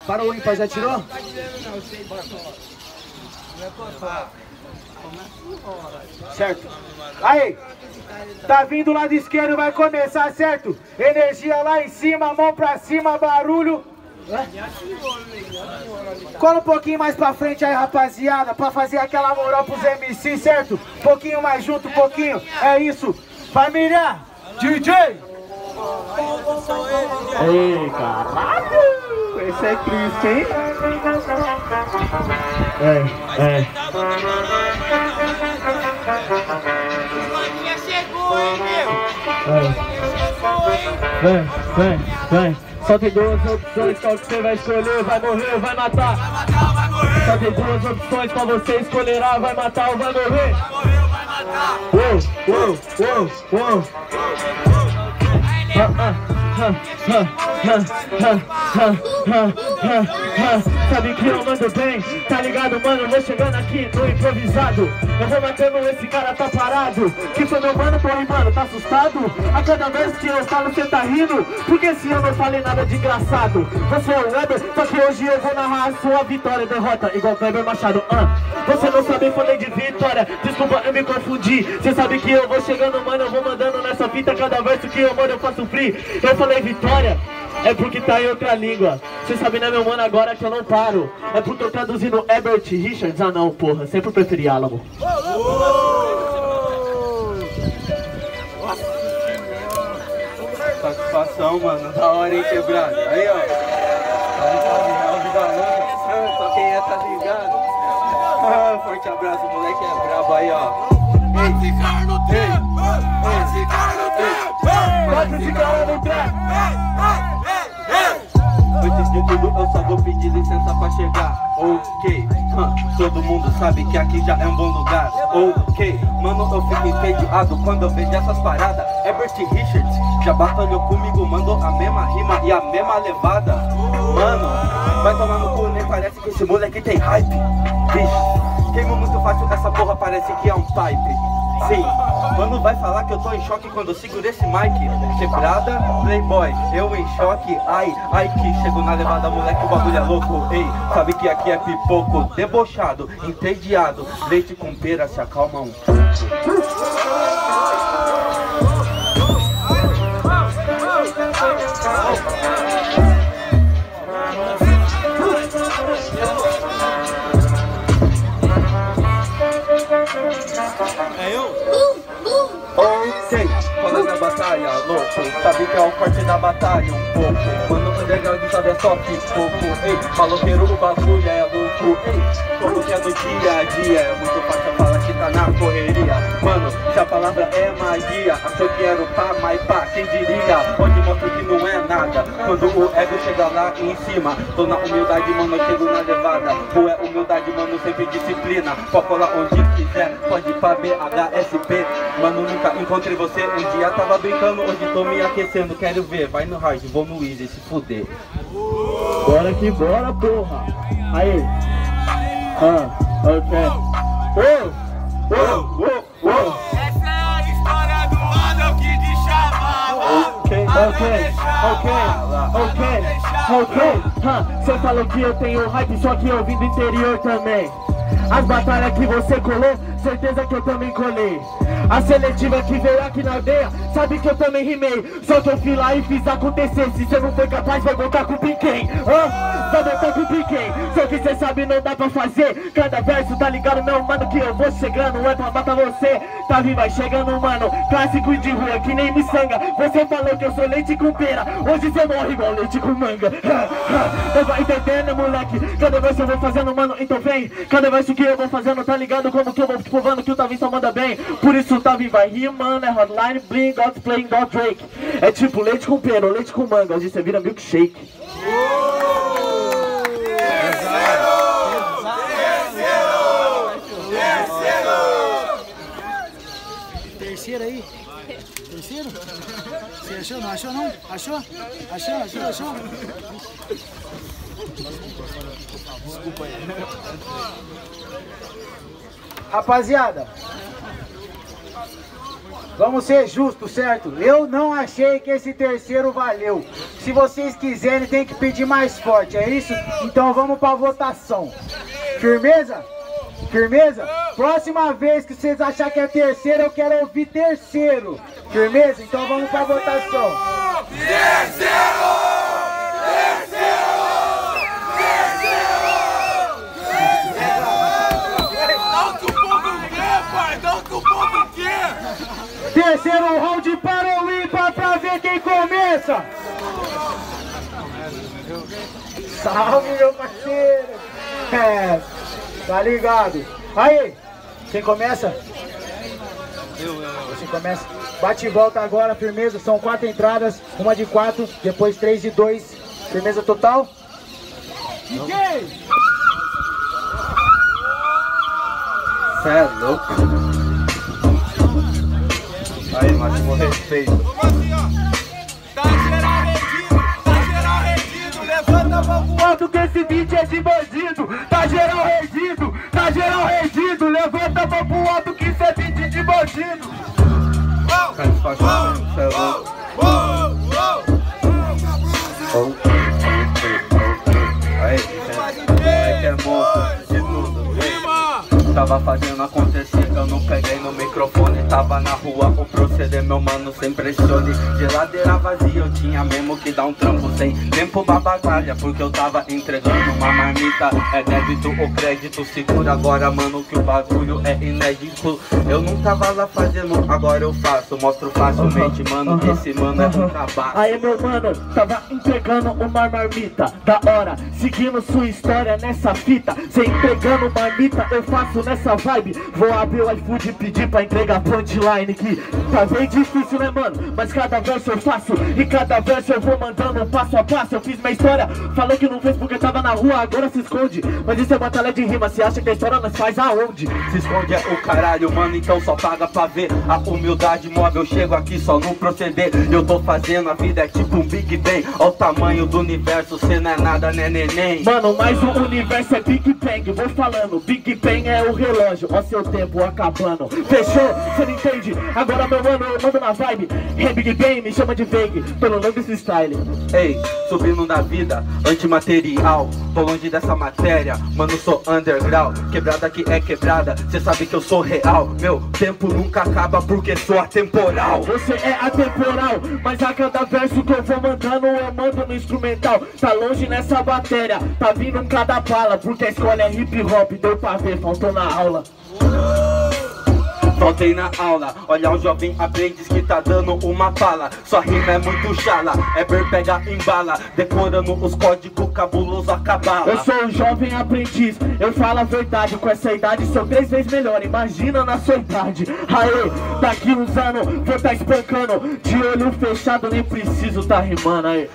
Para o ímpar, já tirou? Certo. Aí, tá vindo lado esquerdo, vai começar, certo? Energia lá em cima, mão pra cima, barulho. Cola um pouquinho mais pra frente aí, rapaziada, pra fazer aquela moral pros MC, certo? Um pouquinho mais junto, um pouquinho. É isso. Família, DJ. Ei, caralho. Esse é Cristo, hein? Já chegou, hein, meu? Vem. Só tem duas opções, qual que você vai escolher? Vai morrer ou vai matar? Vai morrer. Só tem duas opções pra você escolherá, vai matar ou vai morrer? Vai morrer ou vai matar? Uou. Sabe que eu mando bem, tá ligado, mano? Vou chegando aqui no improvisado. Eu vou matando, esse cara tá parado. Que foi meu mano, porra, mano, tá assustado? A cada vez que eu falo, cê tá rindo. Porque se eu não falei nada de engraçado. Você é o Weber, só que hoje eu vou narrar a sua vitória e derrota, igual Weber Machado. Você não sabe, falei de vitória. Desculpa, eu me confundi. Cê sabe que eu vou chegando, mano, eu vou mandando nessa fita. Cada verso que eu mando eu faço free. Eu falei vitória, é porque tá em outra língua. Cê sabe, né, meu mano, agora que eu não paro. É porque eu traduzindo Herbert Richards. Ah não, porra, sempre preferi Álamo. Satisfação, mano, da hora, hein, quebrado. Aí, ó. Só quem é tá ligado. Forte abraço, moleque é brabo aí, ó. Vai ficar no trap! Vai ficar no trap! Bota esse cara no trap! Antes de tudo eu só vou pedir licença pra chegar. Ok, todo mundo sabe que aqui já é um bom lugar. Ok, mano, eu fico entediado quando eu vejo essas paradas. Herbert Richards já batalhou comigo, mandou a mesma rima e a mesma levada. Mano, vai tomar no cu, nem parece que esse moleque tem hype. Vixe, queimou muito fácil, essa porra parece que é um pipe. Sim, mano, vai falar que eu tô em choque quando eu seguro esse mic. Quebrada, playboy, eu em choque. Ai que chego na levada, moleque, o bagulho é louco. Ei, sabe que aqui é pipoco. Debochado, entediado, leite com pera, se acalma um pouco. Ok, falando na batalha, louco. Sabe que é o corte da batalha um pouco. Mano, o underground sabe é só pipoco. Ei, maloqueiro, o bagulho é louco. Ei, como que é no dia a dia. É muito fácil falar que tá na correria. Mano, se a palavra é magia, achou que era o pá, mas pá, quem diria? Onde mostra que não é nada. Quando o ego chega lá em cima, tô na humildade, mano, eu chego na levada. Ou é humildade, mano, sempre disciplina. Pode colar onde quiser, pode ir pra BHSP. Mano, nunca encontrei você, um dia tava brincando, hoje tô me aquecendo. Quero ver, vai no hard, vou no easy, se fuder. Bora que bora, porra. Aí. Ok. Essa é a história do Adão que de chamava. Ok. Cê falou que eu tenho hype, só que eu vim do interior também. As batalhas que você colou, certeza que eu também colei. A seletiva que veio aqui na aldeia, sabe que eu também rimei. Só que eu fui lá e fiz acontecer. Se você não foi capaz, vai voltar com o Piquem. Vai voltar com o Piquem. Só que cê sabe, não dá pra fazer. Cada verso, tá ligado, meu mano, que eu vou chegando. É pra matar você, tá vindo, vai chegando, mano. Clássico de rua, que nem miçanga. Você falou que eu sou leite com pera, hoje cê morre igual leite com manga. Não vai entendendo, moleque. Cada verso eu vou fazendo, mano, então vem. Cada verso que eu vou fazendo, tá ligado, como que eu vou provando que o Tavinho só manda bem. Por isso o Tavinho vai rimando, é hotline, bling, God's playing, God Drake. É tipo leite com pera, leite com manga, hoje você vira milkshake. Terceiro aí? Terceiro? Você achou? Não achou não? Achou? Achou? Desculpa aí. Rapaziada, vamos ser justos, certo? Eu não achei que esse terceiro valeu. Se vocês quiserem, tem que pedir mais forte, é isso? Então vamos pra votação. Firmeza? Firmeza? Próxima vez que vocês acharem que é terceiro, eu quero ouvir terceiro. Firmeza? Então vamos pra votação. Terceiro! Terceiro round para o ímpar pra ver quem começa. Salve, meu parceiro. É, tá ligado. Aí, quem começa? Você começa. Bate e volta agora, firmeza. São 4 entradas, uma de 4, depois 3 de 2. Firmeza total? DJ! Cê é louco. Aí, máximo respeito. Vamos assim, ó. Tá geral redido, levanta a mão pro Quanto que esse beat é de bandido? Tá geral redido, levanta a mão pro alto que isso é beat de bandido. Satisfação, cê é louco. Aí, que é moço de tudo. Tava fazendo acontecer, eu não peguei no microfone. Tava na rua, o proceder, meu mano, sem pressione. Geladeira vazia, eu tinha mesmo que dar um trampo sem tempo pra batalha, porque eu tava entregando uma marmita. É débito ou crédito, segura agora, mano, que o bagulho é inédito. Eu não tava lá fazendo, agora eu faço. Mostro facilmente, mano, que esse mano é um cabaço. Aí, meu mano, tava entregando uma marmita da hora, seguindo sua história nessa fita. Cê entregando marmita, eu faço nessa vibe. Vou abrir o iFood e pedir pra entregar punchline, que tá bem difícil, né, mano? Mas cada verso eu faço, e cada verso eu vou mandando passo a passo. Eu fiz minha história, falou que não fez porque tava na rua, agora se esconde. Mas isso é batalha de rima, cê acha que a história nós faz aonde? Se esconde é o caralho, mano, então só paga pra ver. A humildade move, eu chego aqui só no proceder. Eu tô fazendo, a vida é tipo um Big Bang. Ó o tamanho do universo, cê não é nada, né, neném? Mano, mas o universo é Big Bang, vou falando. Big Bang é o relógio, ó seu tempo acabando. Fechou? Cê não entende? Agora, meu mano, eu mando na vibe. Hey, Big Bang, me chama de Vague, pelo nome desse style. Ei, subindo na vida, antimaterial. Tô longe dessa matéria, mano, sou underground. Quebrada que é quebrada, cê sabe que eu sou real. Meu tempo nunca acaba porque sou atemporal. Você é atemporal, mas a cada verso que eu vou mandando, eu mando no instrumental. Tá longe nessa matéria, tá vindo em cada bala, porque a escola é hip hop, deu pra ver, faltou na aula. Voltei na aula, olha o jovem aprendiz que tá dando uma bala. Sua rima é muito chala, Eber pega em bala, decorando os códigos cabuloso a cabala. Eu sou um jovem aprendiz, eu falo a verdade. Com essa idade sou 3 vezes melhor, imagina na sua idade. Aê, daqui uns anos vou tá espancando, de olho fechado nem preciso tá rimando aí.